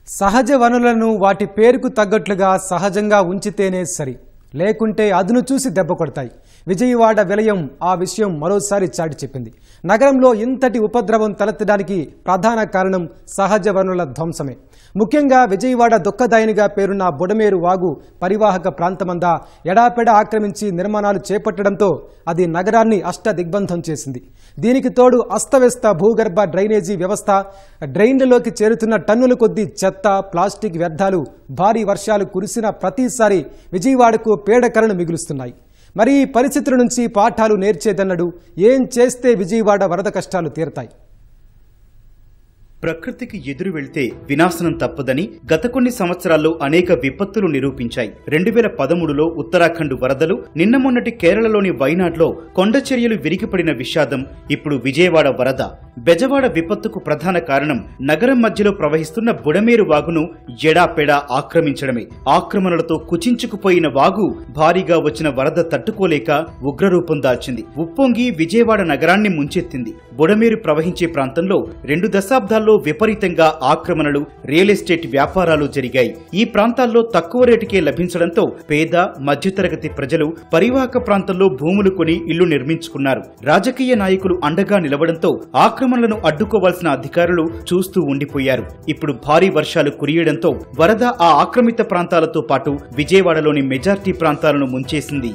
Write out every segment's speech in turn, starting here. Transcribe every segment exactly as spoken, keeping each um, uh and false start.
సహజ వనరులను వాటి పేరుకు తగ్గట్లుగా సహజంగా ఉంచితేనే సరి, లేకుంటే అదును చూసి దెబ్బ కొడతాయి. విజయవాడ విలయం ఆ విషయం మరోసారి చాటి చెప్పింది. నగరంలో ఇంతటి ఉపద్రవం తలెత్తడానికి ప్రధాన కారణం సహజ వనరుల ధ్వంసమే. ముఖ్యంగా విజయవాడ దుఃఖదాయినిగా పేరున్న బుడమేరు వాగు పరివాహక ప్రాంతమందా ఎడాపెడా ఆక్రమించి నిర్మాణాలు చేపట్టడంతో అది నగరాన్ని అష్ట దిగ్బంధం చేసింది. దీనికి తోడు అస్తవ్యస్త భూగర్భ డ్రైనేజీ వ్యవస్థ, డ్రైన్లలోకి చేరుతున్న టన్నుల కొద్దీ చెత్త, ప్లాస్టిక్ వ్యర్థాలు భారీ వర్షాలు కురిసిన ప్రతిసారి విజయవాడకు పీడకలను మిగులుస్తున్నాయి. మరి ఈ పరిస్థితుల నుంచి పాఠాలు నేర్చేదన్నడు ఏం చేస్తే విజయవాడ వరద కష్టాలు తీరతాయి? ప్రకృతికి ఎదురు వెళ్తే వినాశనం తప్పదని గత కొన్ని సంవత్సరాల్లో అనేక విపత్తులు నిరూపించాయి. రెండు వేల పదమూడులో ఉత్తరాఖండ్ వరదలు, నిన్న మొన్నటి కేరళలోని వైనాడ్లో కొండచర్యలు విరిగిపడిన విషాదం, ఇప్పుడు విజయవాడ వరద. బెజవాడ విపత్తుకు ప్రధాన కారణం నగరం మధ్యలో ప్రవహిస్తున్న బుడమేరు వాగును ఎడాపెడా ఆక్రమించడమే. ఆక్రమణలతో కుచించుకుపోయిన వాగు భారీగా వచ్చిన వరద తట్టుకోలేక ఉగ్రరూపం దాల్చింది. ఉప్పొంగి విజయవాడ నగరాన్ని ముంచెత్తింది. బుడమేరు ప్రవహించే ప్రాంతంలో రెండు దశాబ్దాల్లో విపరీతంగా ఆక్రమణలు, రియల్ ఎస్టేట్ వ్యాపారాలు జరిగాయి. ఈ ప్రాంతాల్లో తక్కువ రేటుకే లభించడంతో పేద, మధ్యతరగతి ప్రజలు పరివాహక ప్రాంతంలో భూములు కొని ఇళ్లు నిర్మించుకున్నారు. రాజకీయ నాయకులు అండగా నిలవడంతో ఆక్రమణలను అడ్డుకోవాల్సిన అధికారులు చూస్తూ ఉండిపోయారు. ఇప్పుడు భారీ వర్షాలు కురియడంతో వరద ఆ ఆక్రమిత ప్రాంతాలతో పాటు విజయవాడలోని మెజార్టీ ప్రాంతాలను ముంచేసింది.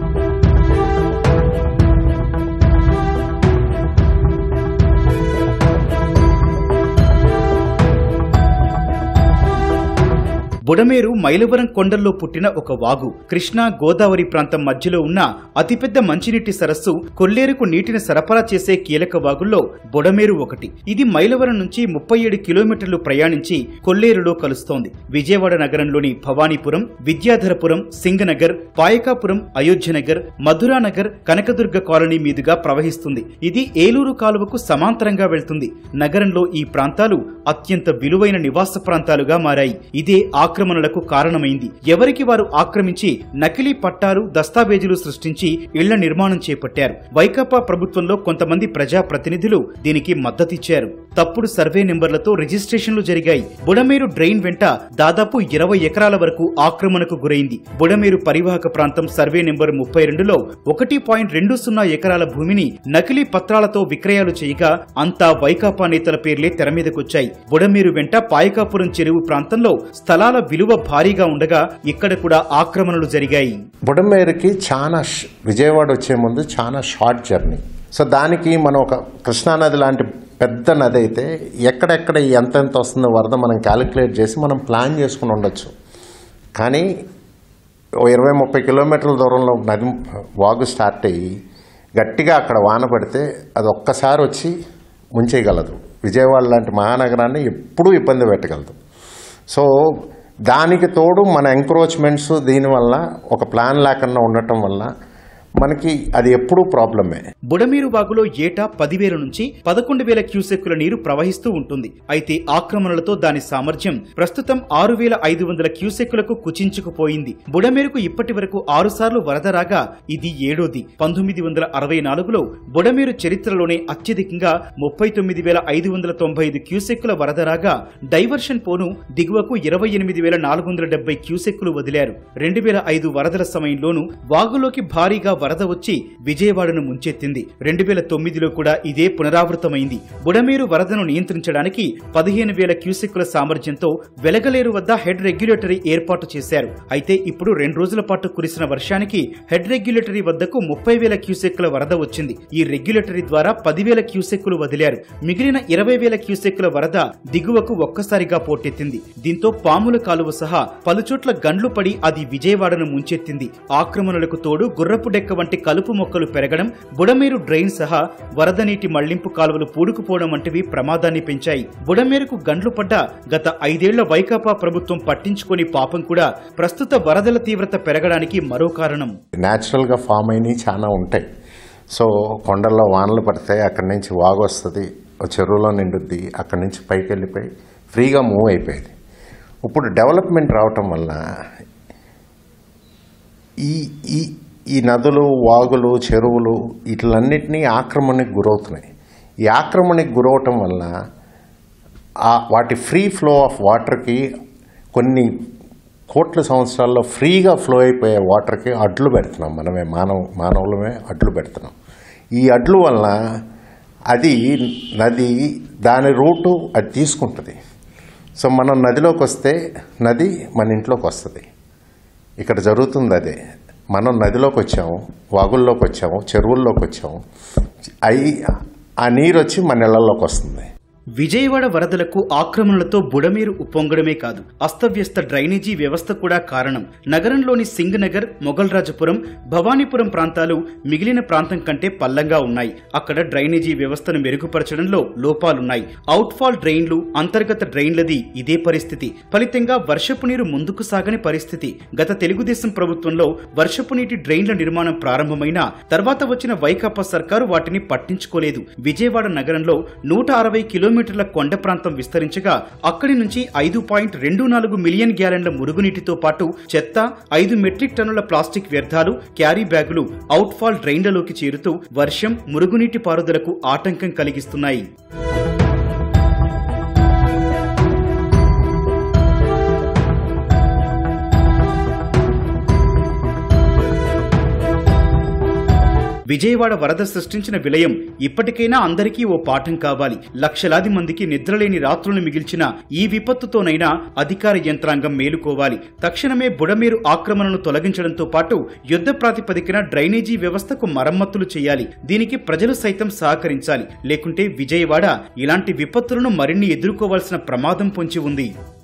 బుడమేరు మైలవరం కొండల్లో పుట్టిన ఒక వాగు. కృష్ణా, గోదావరి ప్రాంతం మధ్యలో ఉన్న అతిపెద్ద మంచినీటి సరస్సు కొల్లేరుకు నీటిని సరఫరా చేసే కీలక వాగుల్లో బుడమేరు ఒకటి. ఇది మైలవరం నుంచి ముప్పై ఏడు కిలోమీటర్లు ప్రయాణించి కొల్లేరులో కలుస్తోంది. విజయవాడ నగరంలోని భవానీపురం, విద్యాధరపురం, సింగనగర్, పాయకాపురం, అయోధ్యనగర్, మధురానగర్, కనకదుర్గ కాలనీ మీదుగా ప్రవహిస్తుంది. ఇది ఏలూరు కాలువకు సమాంతరంగా వెళ్తుంది. నగరంలో ఈ ప్రాంతాలు అత్యంత విలువైన నివాస ప్రాంతాలుగా మారాయి. ఇదే ఆక్రమణలకు కారణమైంది. ఎవరికి వారు ఆక్రమించి నకిలీ పట్టాలు, దస్తావేజులు సృష్టించి ఇళ్ల నిర్మాణం చేపట్టారు. వైకాపా ప్రభుత్వంలో కొంతమంది ప్రజా ప్రతినిధులు దీనికి మద్దతిచ్చారు. తప్పుడు సర్వే నెంబర్లతో రిజిస్ట్రేషన్లు జరిగాయి. బుడమేరు డ్రైన్ వెంట దాదాపు ఇరవై ఎకరాల వరకు ఆక్రమణకు గురైంది. బుడమేరు పరివాహక ప్రాంతం సర్వే నెంబర్ ముప్పై రెండులో ఒకటి పాయింట్ రెండు సున్నా ఎకరాల భూమిని నకిలీ పత్రాలతో విక్రయాలు చేయగా అంతా వైకాపా నేతల పేర్లే తెరమీదకొచ్చాయి. బుడమేరు వెంట పాయకాపురం చెరువు ప్రాంతంలో స్థలాల విలువ భారీగా ఉండగా ఇక్కడ కూడా ఆక్రమణలు జరిగాయి. బుడమేరుకి చాలా విజయవాడ వచ్చే ముందు చాలా షార్ట్ జర్నీ. సో దానికి మనం ఒక కృష్ణానది లాంటి పెద్ద నది అయితే ఎక్కడెక్కడ ఎంతెంత వస్తుందో వరద మనం క్యాలిక్యులేట్ చేసి మనం ప్లాన్ చేసుకుని ఉండొచ్చు. కానీ ఓ ఇరవై ముప్పై కిలోమీటర్ల దూరంలో నది వాగు స్టార్ట్ అయ్యి గట్టిగా అక్కడ వాన పడితే అది ఒక్కసారి వచ్చి ముంచేయగలదు. విజయవాడ లాంటి మహానగరాన్ని ఎప్పుడూ ఇబ్బంది పెట్టగలదు. సో దానికి తోడు మన ఎంక్రోచ్మెంట్స్ దీనివల్ల ఒక ప్లాన్ లేకుండా ఉండటం వల్ల మనకి అది ఎప్పుడూ ప్రాబ్లమే. బుడమేరు వాగులో ఏటా పదివేల నుంచి పదకొండు వేల క్యూసెక్కుల నీరు ప్రవహిస్తూ ఉంటుంది. అయితే ఆక్రమణలతో దాని సామర్థ్యం ప్రస్తుతం ఆరు వేల ఐదు వందల క్యూసెక్కులకు కుచించుకుపోయింది. బుడమేరుకు ఇప్పటి వరకు ఆరు సార్లు వరద రాగా ఇది ఏడోది. పంతొమ్మిది వందల అరవై నాలుగులో బుడమేరు చరిత్రలోనే అత్యధికంగా ముప్పై తొమ్మిది వేల ఐదు వందల తొంభై ఐదు క్యూసెక్కుల వరద రాగా డైవర్షన్ పోను దిగువకు ఇరవై ఎనిమిది వేల నాలుగు వందల డెబ్బై క్యూసెక్కులు వదిలారు. రెండు వేల ఐదు వరదల సమయంలోనూ వాగులోకి భారీగా వరద వచ్చి విజయవాడను ముంచెత్తింది. రెండు వేల తొమ్మిదిలో కూడా ఇదే పునరావృతమైంది. బుడమేరు వరదను నియంత్రించడానికి పదిహేను వేల క్యూసెక్కుల సామర్థ్యంతో వెలగలేరు వద్ద హెడ్ రెగ్యులేటరీ ఏర్పాటు చేశారు. అయితే ఇప్పుడు రెండు రోజుల పాటు కురిసిన వర్షానికి హెడ్ రెగ్యులేటరీ వద్దకు ముప్పై వేల క్యూసెక్కుల వరద వచ్చింది. ఈ రెగ్యులేటరీ ద్వారా పదివేల క్యూసెక్కులు వదిలారు. మిగిలిన ఇరవై వేల క్యూసెక్కుల వరద దిగువకు ఒక్కసారిగా పోటెత్తింది. దీంతో పాముల కాలువ సహా పలుచోట్ల గండ్లు పడి అది విజయవాడను ముంచెత్తింది. ఆక్రమణలకు తోడు గుర్రపు డెక్క వంటి కలుపు మొక్కలు పెరగడం, బుడమేరు డ్రైన్ సహా వరద నీటి మళ్లింపు కాలువలు పూడుకుపోవడం వంటివి ప్రమాదాన్ని పెంచాయి. బుడమేరుకు గండ్లు పడ్డ గత ఐదేళ్ల వైకాపా ప్రభుత్వం పట్టించుకొని పాపం కూడా ప్రస్తుత వరదల తీవ్రత పెరగడానికి మరో కారణం. న్యాచురల్ గా ఫామ్ అయినవి చాలా ఉంటాయి. సో కొండల్లో వానలు పడతాయి, అక్కడి నుంచి వాగు వస్తుంది, చెరువులో నిండుద్ది, అక్కడి నుంచి పైకి వెళ్ళిపోయి ఫ్రీగా మూవ్ అయిపోయింది. ఇప్పుడు డెవలప్మెంట్ రావటం వల్ల ఈ ఈ ఈ నదులు, వాగులు, చెరువులు వీటిలన్నిటినీ ఆక్రమణకు గురవుతున్నాయి. ఈ ఆక్రమణకు గురవటం వల్ల ఆ వాటి ఫ్రీ ఫ్లో ఆఫ్ వాటర్కి కొన్ని కోట్ల సంవత్సరాల్లో ఫ్రీగా ఫ్లో అయిపోయే వాటర్కి అడ్లు పెడుతున్నాం. మనమే మానవ మానవులమే అడ్లు పెడుతున్నాం. ఈ అడ్లు వలన అది నది దాని రూటు అది తీసుకుంటుంది. సో మనం నదిలోకి వస్తే నది మన ఇంట్లోకి వస్తుంది. ఇక్కడ జరుగుతుంది అదే. మనం నదిలోకి వచ్చాము, వాగుల్లోకి వచ్చాము, చెరువుల్లోకి వచ్చాము, అవి ఆ నీరు వచ్చి మన ఇళ్లలోకి వస్తుంది. విజయవాడ వరదలకు ఆక్రమణలతో బుడమేరు ఉప్పొంగడమే కాదు, అస్తవ్యస్త డ్రైనేజీ వ్యవస్థ కూడా కారణం. నగరంలోని సింగనగర్, మొగల్రాజపురం, భవానీపురం ప్రాంతాలు మిగిలిన ప్రాంతం కంటే పల్లంగా ఉన్నాయి. అక్కడ డ్రైనేజీ వ్యవస్థను మెరుగుపరచడంలో లోపాలున్నాయి. అవుట్ఫాల్ డ్రైన్లు, అంతర్గత డ్రైన్లది ఇదే పరిస్థితి. ఫలితంగా వర్షపు నీరు ముందుకు సాగని పరిస్థితి. గత తెలుగుదేశం ప్రభుత్వంలో వర్షపు నీటి డ్రైన్ల నిర్మాణం ప్రారంభమైనా తర్వాత వచ్చిన వైకాపా సర్కారు వాటిని పట్టించుకోలేదు. విజయవాడ నగరంలో నూట అరవై కిలోమీటర్ల కొండ ప్రాంతం విస్తరించగా అక్కడి నుంచి ఐదు పాయింట్ రెండు నాలుగు మిలియన్ గ్యాలన్ల మురుగునీటితో పాటు చెత్త, ఐదు మెట్రిక్ టన్నుల ప్లాస్టిక్ వ్యర్థాలు, క్యారీ బ్యాగులు అవుట్ఫాల్ డ్రైన్లలోకి చేరుతూ వర్షం, మురుగునీటి పారుదలకు ఆటంకం కలిగిస్తున్నాయి. విజయవాడ వరద సృష్టించిన విలయం ఇప్పటికైనా అందరికీ ఓ పాఠం కావాలి. లక్షలాది మందికి నిద్రలేని రాత్రులను మిగిల్చిన ఈ విపత్తుతోనైనా అధికార యంత్రాంగం మేలుకోవాలి. తక్షణమే బుడమేరు ఆక్రమణను తొలగించడంతో పాటు యుద్ధ ప్రాతిపదికన డ్రైనేజీ వ్యవస్థకు మరమ్మతులు చేయాలి. దీనికి ప్రజలు సైతం సహకరించాలి. లేకుంటే విజయవాడ ఇలాంటి విపత్తులను మరిన్ని ఎదుర్కోవాల్సిన ప్రమాదం పొంచి ఉంది.